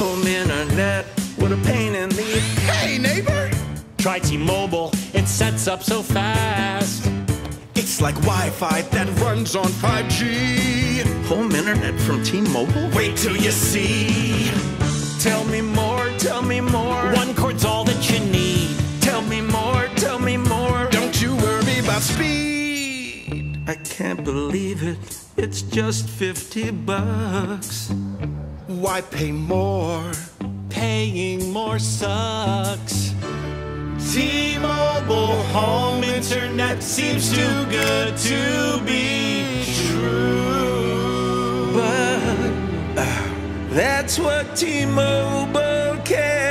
Home internet, what a pain in the... Hey, neighbor! Try T-Mobile, it sets up so fast. It's like Wi-Fi that runs on 5G. Home internet from T-Mobile? Wait till you see. Tell me more, tell me more. One cord's all that you need. Tell me more, tell me more. Don't you worry about speed. I can't believe it, it's just $50. Why pay more? Paying more sucks. T-Mobile home internet seems too good to be true. But that's what T-Mobile can.